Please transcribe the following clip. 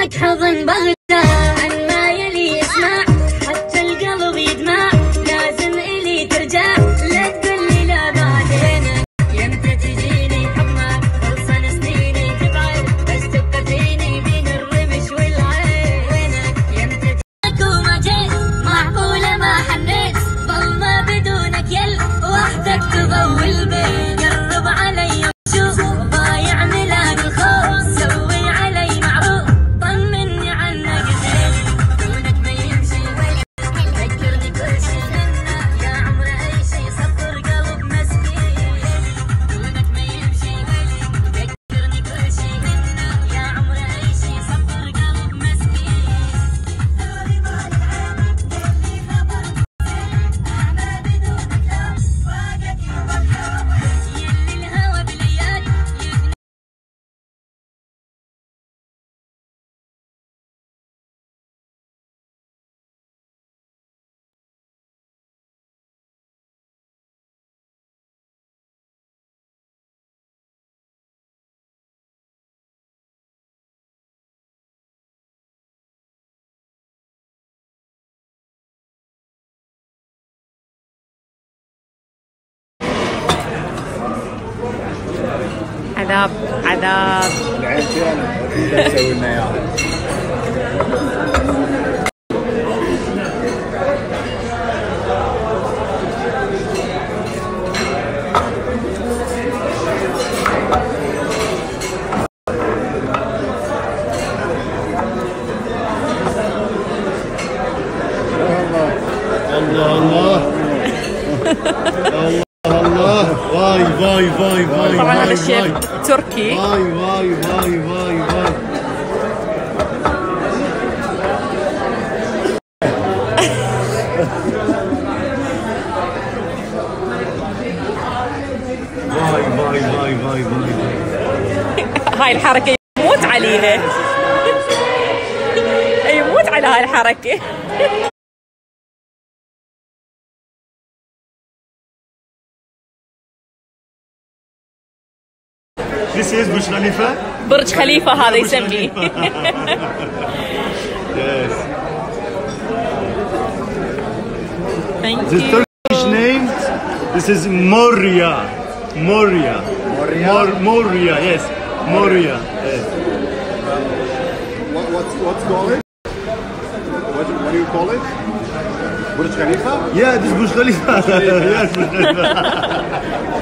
لك حضن بغداد عن ما يلي اسمع حتى القلب يدمع لازم إلي ترجع لا تقولي لا بعدين يمتى تجيني حمار خلصن سنيني تبعد بس تبقى فيني بين الرمش والعين يمتى وما جيت معقولة ما حنيت ظل ما بدونك يل وحدك تضوي البيت قرب علي وشوف ضايع ميلاد الخوف سوي علي معروف طمني عنك زين دونك ما يمشي ولا ذكرني كل شي منا يا عمر اي شي صبر قلب مسكين دونك ما يمشي ولا ذكرني كل شي منا يا عمر اي شي صبر قلب مسكين دوري بالك عينك اللي خبر انا بدونك لا فاقك يلي الهوى بليال عذاب عذاب. العين فينا اكيد نسوي لنا اياها. الله الله الله واي واي واي واي. طبعا هذا الشيف تركي. واي واي واي واي واي. واي واي واي واي واي. هاي الحركة يموت عليها. يموت على هاي الحركة. This is Burj Khalifa. برج خليفة هذا يسميه. Yes. Thank The you. Turkish name. This is Moria. Moria. Moria. Moria. Yes. Moria. Yes. What's called it? What do you call it? Burj Khalifa? Yeah, this is Burj Khalifa. Yes, Burj Khalifa.